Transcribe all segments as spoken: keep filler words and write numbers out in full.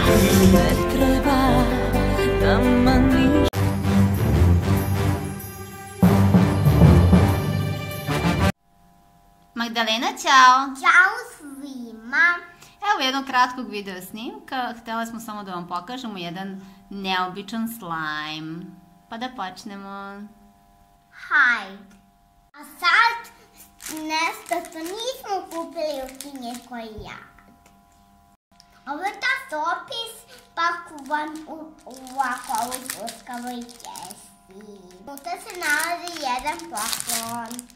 Ne treba da maniš. Magdalena, ćao! Ćao svima! Evo jednog kratkog video snimka. Htjela smo samo da vam pokažemo jedan neobičan slime. Pa da počnemo. Hajde. A sad nešto što nismo kupili u kineskoj jadi. Ovo je ta sopis pakovan u ovako u tuskavoj kesi. Unutra se nalazi jedan poklon.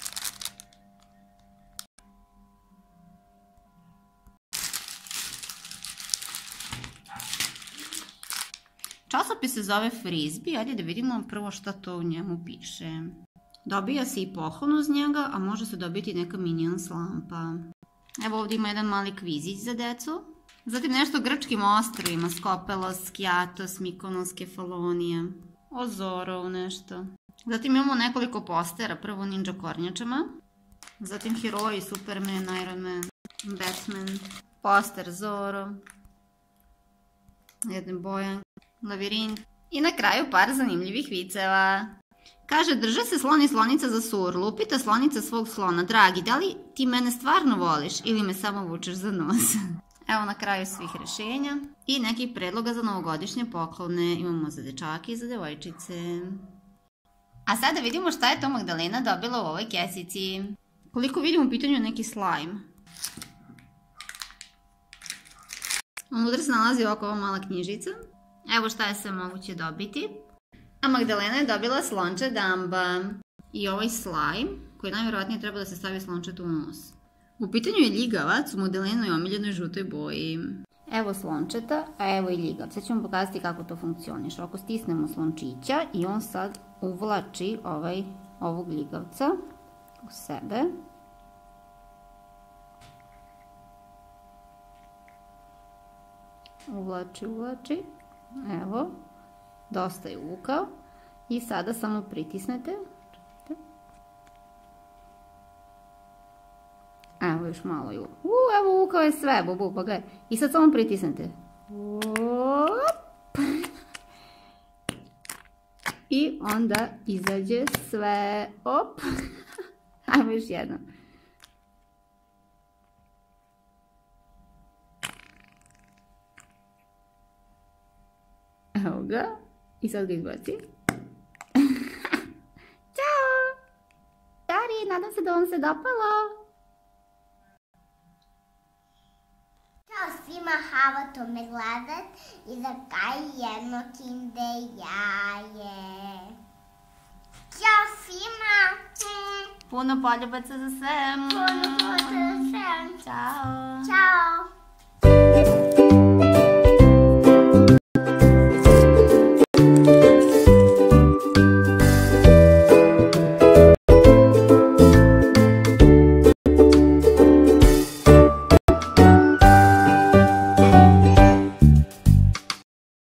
Časopis se zove Frisbee, ajde da vidimo prvo šta to u njemu piše. Dobija se i poklon uz njega, a može se dobiti neka Minion slampa. Evo ovdje ima jedan mali kvizić za decu. Zatim nešto o grčkim ostrvima, Skopelos, Skiatos, Mikonos, Kefalonija. O Zorov nešto. Zatim imamo nekoliko postera, prvo ninja kornjačama. Zatim heroji, Superman, Iron Man, Batman. Poster Zoro. Jedan Bojan. Lavirint. I na kraju par zanimljivih viceva. Kaže, drže se slon i slonica za surlu. Upita slonica svog slona, dragi, da li ti mene stvarno voliš ili me samo vučeš za nos? Evo na kraju svih rešenja. I nekih predloga za novogodišnje poklone. Imamo za dečake i za devojčice. A sada vidimo šta je to Magdalena dobila u ovoj kesici. Koliko vidimo u pitanju je neki slime. Unutra se nalazi ovako ova mala knjižica. Evo šta je sve moguće dobiti. A Magdalena je dobila slonče Damba. I ovaj slime, koji najvjerojatnije treba da se stavi slončetu u nos. U pitanju je ljigavac u Magdalenoj omiljenoj žutoj boji. Evo slončeta, a evo i ljigavac. Sad ću vam pokazati kako to funkcioniše. Ako stisnemo slončića i on sad uvlači ovaj, ovog ljigavca u sebe. Uvlači, uvlači. Evo, dosta je uvukao. I sada samo pritisnete. Evo još malo je uvukao. Uuu, evo uvukao je sve, bubu, pa gledaj. I sad samo pritisnete. Op. I onda izađe sve. Op. Ajmo još jedno. Evo ga. I sad ga izbaci. Ćao! Dari, nadam se da vam se dopalo. Ćao svima, hvala to me gledat i za kaj jedno Kinder jaje. Ćao svima! Puno poljubaca za sve. Puno poljubaca za sve. Ćao! Ćao!